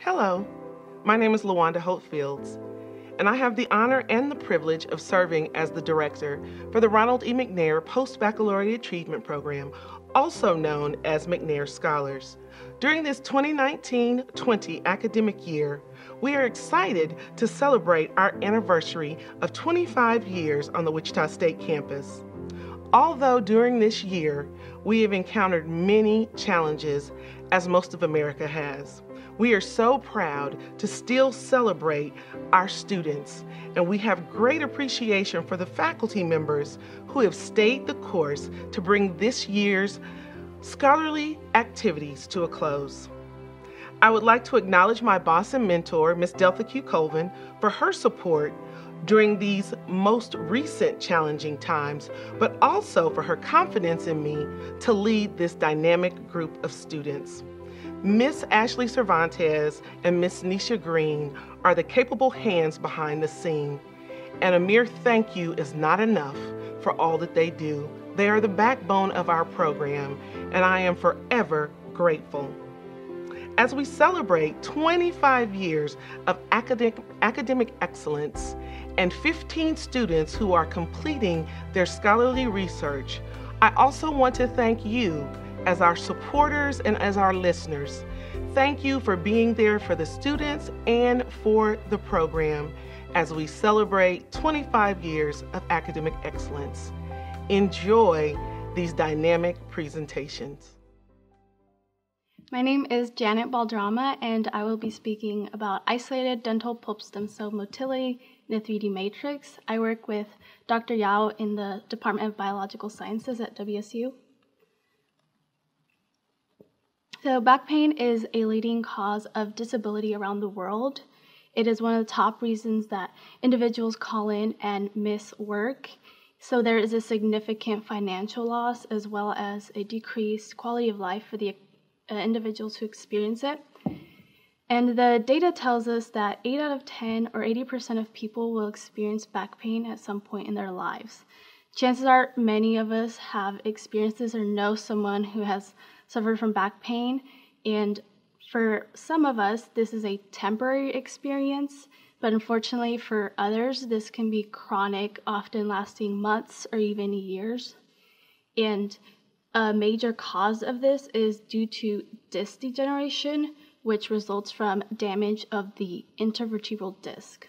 Hello, my name is LaWanda Hopefields, and I have the honor and the privilege of serving as the director for the Ronald E. McNair Post-Baccalaureate Achievement Program, also known as McNair Scholars. During this 2019-20 academic year, we are excited to celebrate our anniversary of 25 years on the Wichita State campus. Although during this year, we have encountered many challenges, as most of America has, we are so proud to still celebrate our students, and we have great appreciation for the faculty members who have stayed the course to bring this year's scholarly activities to a close. I would like to acknowledge my boss and mentor, Ms. Delta Q. Colvin, for her support during these most recent challenging times, but also for her confidence in me to lead this dynamic group of students. Miss Ashley Cervantes and Miss Nisha Green are the capable hands behind the scene, and a mere thank you is not enough for all that they do. They are the backbone of our program, and I am forever grateful. As we celebrate 25 years of academic excellence and 15 students who are completing their scholarly research, I also want to thank you as our supporters and as our listeners. Thank you for being there for the students and for the program as we celebrate 25 years of academic excellence. Enjoy these dynamic presentations. My name is Jannet Balderrama, and I will be speaking about isolated dental pulp stem cell motility in a 3D matrix. I work with Dr. Yao in the Department of Biological Sciences at WSU. So back pain is a leading cause of disability around the world. It is one of the top reasons that individuals call in and miss work. So there is a significant financial loss as well as a decreased quality of life for the individuals who experience it. And the data tells us that 8 out of 10 or 80% of people will experience back pain at some point in their lives. Chances are many of us have experienced this or know someone who has suffered from back pain, and for some of us this is a temporary experience, but unfortunately for others this can be chronic, often lasting months or even years. And a major cause of this is due to disc degeneration, which results from damage of the intervertebral disc.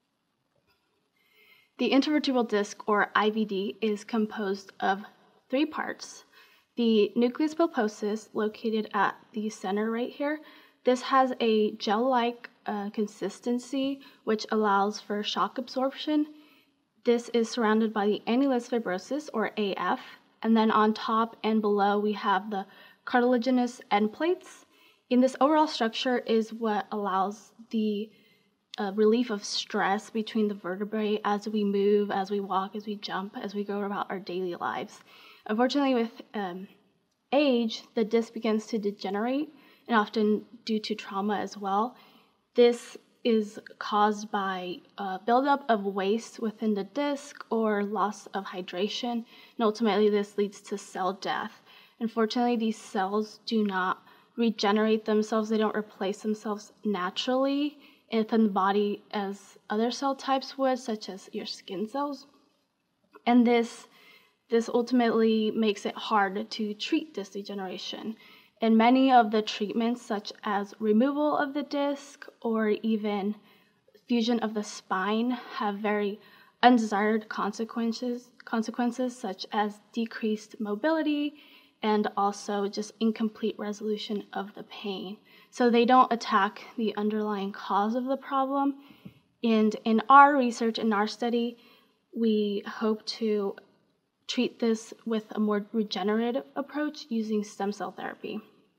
The intervertebral disc, or IVD, is composed of 3 parts. The nucleus pulposus, located at the center right here, this has a gel-like consistency, which allows for shock absorption. This is surrounded by the annulus fibrosus, or AF, and then on top and below we have the cartilaginous end plates. And this overall structure is what allows the relief of stress between the vertebrae as we move, as we walk, as we jump, as we go about our daily lives. Unfortunately, with age, the disc begins to degenerate, and often due to trauma as well. This is caused by buildup of waste within the disc or loss of hydration, and ultimately this leads to cell death. Unfortunately, these cells do not regenerate themselves. They don't replace themselves naturally within the body as other cell types would, such as your skin cells. And this ultimately makes it hard to treat disc degeneration. And many of the treatments, such as removal of the disc or even fusion of the spine, have very undesired consequences such as decreased mobility and also just incomplete resolution of the pain. So they don't attack the underlying cause of the problem. And in our research, in our study, we hope to treat this with a more regenerative approach using stem cell therapy.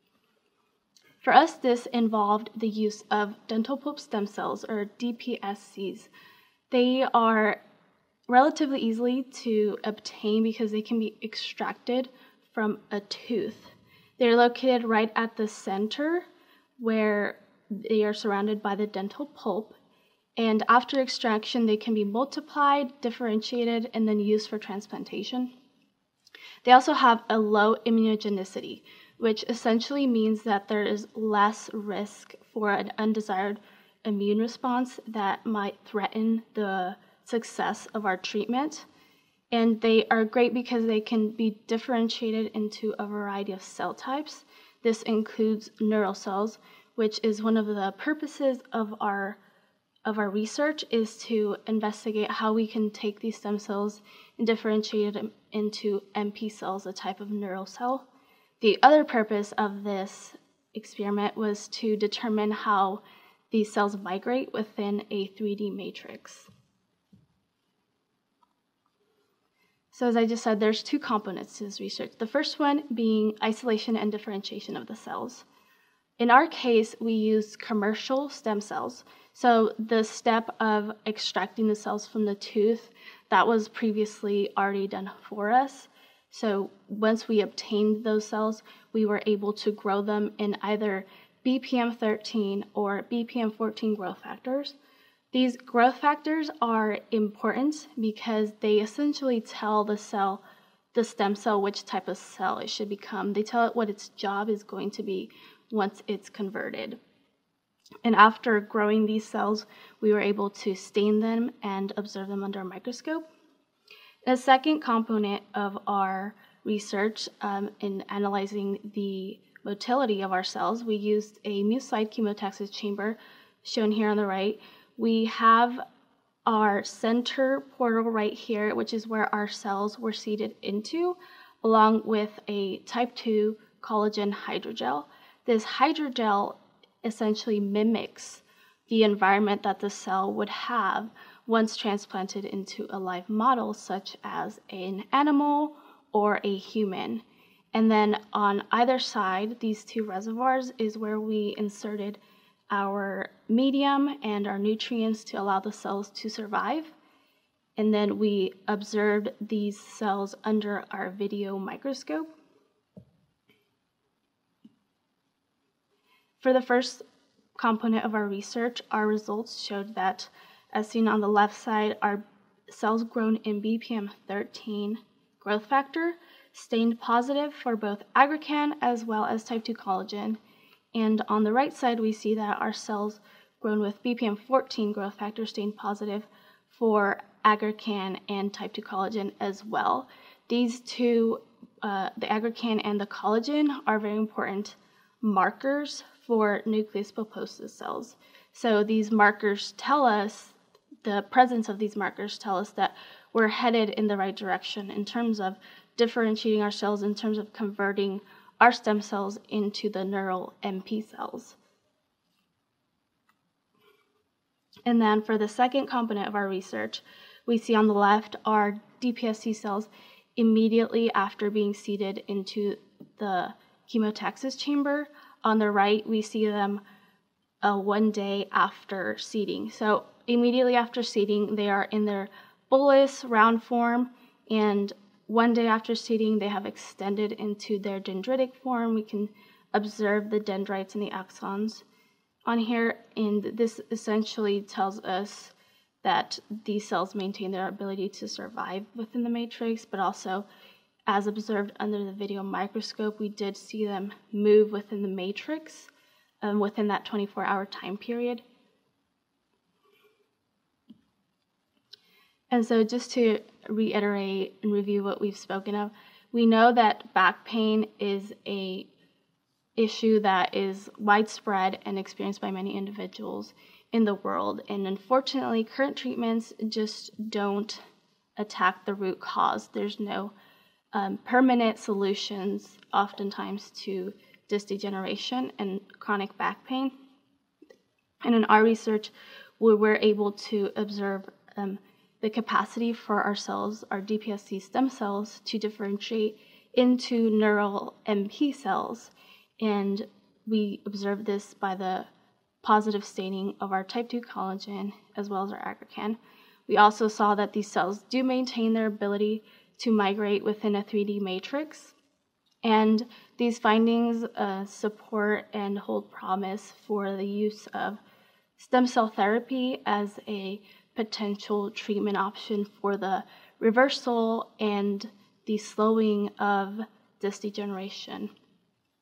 For us, this involved the use of dental pulp stem cells, or DPSCs. They are relatively easy to obtain because they can be extracted from a tooth. They're located right at the center where they are surrounded by the dental pulp, and after extraction they can be multiplied, differentiated, and then used for transplantation. They also have a low immunogenicity, which essentially means that there is less risk for an undesired immune response that might threaten the success of our treatment. And they are great because they can be differentiated into a variety of cell types. This includes neural cells, which is one of the purposes of our research, is to investigate how we can take these stem cells and differentiate them into MP cells, a type of neural cell. The other purpose of this experiment was to determine how these cells migrate within a 3D matrix. So as I just said, there's two components to this research. The first one being isolation and differentiation of the cells. In our case, we used commercial stem cells. So the step of extracting the cells from the tooth, that was previously already done for us. So once we obtained those cells, we were able to grow them in either BPM13 or BPM14 growth factors. These growth factors are important because they essentially tell the stem cell, which type of cell it should become. They tell it what its job is going to be once it's converted. And after growing these cells, we were able to stain them and observe them under a microscope. The second component of our research in analyzing the motility of our cells, we used a mucide chemotaxis chamber, shown here on the right. We have our center portal right here, which is where our cells were seeded into, along with a type 2 collagen hydrogel. This hydrogel essentially mimics the environment that the cell would have once transplanted into a live model, such as an animal or a human. And then on either side, these two reservoirs is where we inserted our medium and our nutrients to allow the cells to survive. And then we observed these cells under our video microscope. For the first component of our research, our results showed that, as seen on the left side, our cells grown in BPM13 growth factor stained positive for both aggrecan as well as type 2 collagen. And on the right side, we see that our cells grown with BPM14 growth factor stained positive for aggrecan and type 2 collagen as well. These two, the aggrecan and the collagen, are very important markers for nucleus pulposus cells. So these markers tell us, the presence of these markers tell us that we're headed in the right direction in terms of differentiating our cells, in terms of converting our stem cells into the neural MP cells. And then for the second component of our research, we see on the left our DPSC cells immediately after being seeded into the chemotaxis chamber. On the right, we see them 1 day after seeding. So immediately after seeding, they are in their bolus round form, and 1 day after seeding, they have extended into their dendritic form. We can observe the dendrites and the axons on here, and this essentially tells us that these cells maintain their ability to survive within the matrix, but also, as observed under the video microscope, we did see them move within the matrix within that 24-hour time period. And so just to reiterate and review what we've spoken of, we know that back pain is an issue that is widespread and experienced by many individuals in the world. And unfortunately, current treatments just don't attack the root cause. There's no permanent solutions oftentimes to disc degeneration and chronic back pain. And in our research, we were able to observe the capacity for our cells, our DPSC stem cells, to differentiate into neural MP cells. And we observed this by the positive staining of our type 2 collagen as well as our aggrecan. We also saw that these cells do maintain their ability to migrate within a 3D matrix. And these findings support and hold promise for the use of stem cell therapy as a potential treatment option for the reversal and the slowing of disc degeneration.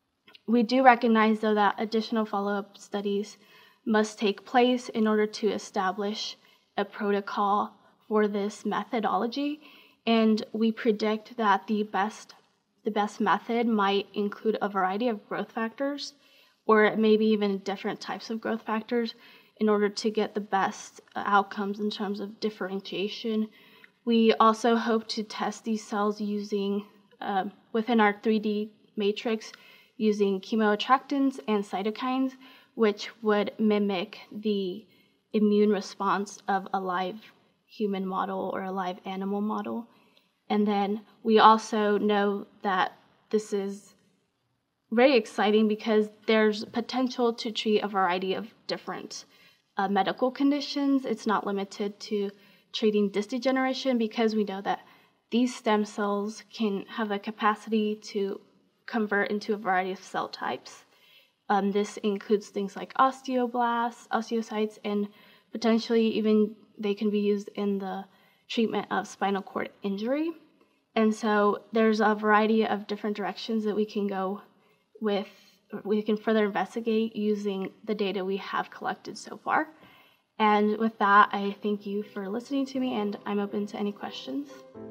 We do recognize, though, that additional follow-up studies must take place in order to establish a protocol for this methodology, and we predict that the best method might include a variety of growth factors, or maybe even different types of growth factors, in order to get the best outcomes in terms of differentiation. We also hope to test these cells using, within our 3D matrix, using chemoattractants and cytokines, which would mimic the immune response of a live human model or a live animal model. And then we also know that this is very exciting because there's potential to treat a variety of different medical conditions. It's not limited to treating disc degeneration, because we know that these stem cells can have the capacity to convert into a variety of cell types. This includes things like osteoblasts, osteocytes, and potentially even they can be used in the treatment of spinal cord injury. And so there's a variety of different directions that we can go with. We can further investigate using the data we have collected so far. And with that, I thank you for listening to me, and I'm open to any questions.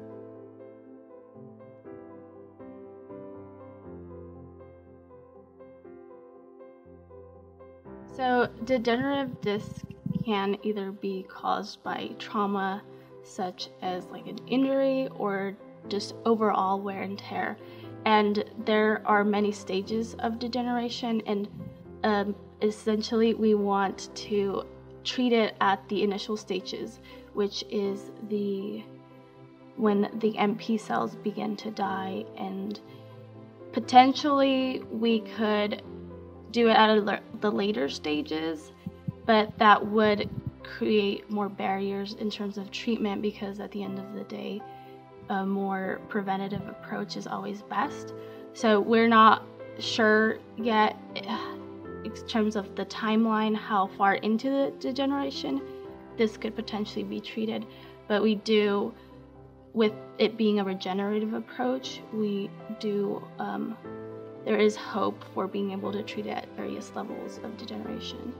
So degenerative disc can either be caused by trauma, such as like an injury, or just overall wear and tear. And there are many stages of degeneration, and essentially we want to treat it at the initial stages, which is when the MP cells begin to die, and potentially we could do it at the later stages, but that would create more barriers in terms of treatment, because at the end of the day, a more preventative approach is always best. So we're not sure yet in terms of the timeline how far into the degeneration this could potentially be treated, but we do, with it being a regenerative approach, there is hope for being able to treat it at various levels of degeneration.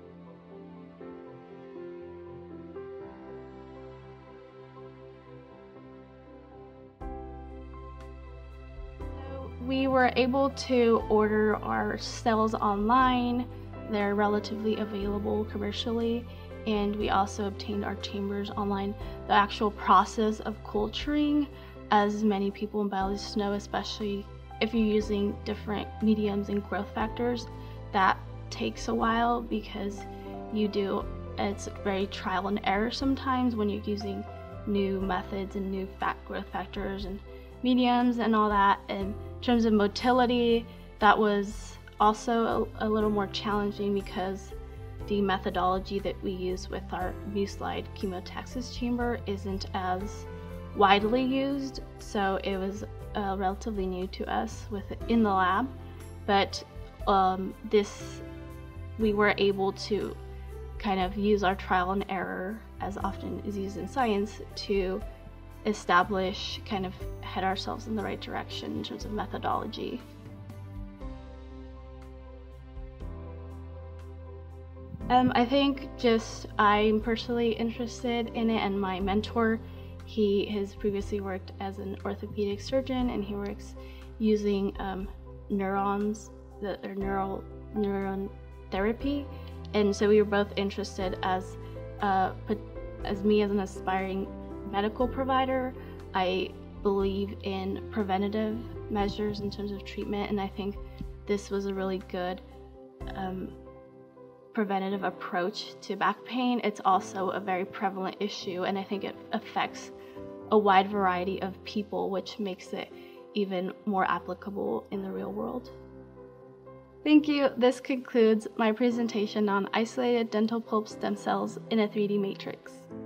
We were able to order our cells online. They're relatively available commercially, and we also obtained our chambers online. The actual process of culturing, as many people in biology know, especially if you're using different mediums and growth factors, that takes a while, because it's very trial and error sometimes when you're using new methods and new growth factors and mediums and all that. And in terms of motility, that was also a little more challenging, because the methodology that we use with our V-slide chemotaxis chamber isn't as widely used, so it was relatively new to us in the lab. But we were able to kind of use our trial and error, as often is used in science, to establish, kind of head ourselves in the right direction in terms of methodology. I think I'm personally interested in it, and my mentor, he has previously worked as an orthopedic surgeon, and he works using neurons, or neuron therapy. And so we were both interested as me as an aspiring medical provider. I believe in preventative measures in terms of treatment, and I think this was a really good preventative approach to back pain. It's also a very prevalent issue, and I think it affects a wide variety of people, which makes it even more applicable in the real world. Thank you. This concludes my presentation on isolated dental pulp stem cells in a 3D matrix.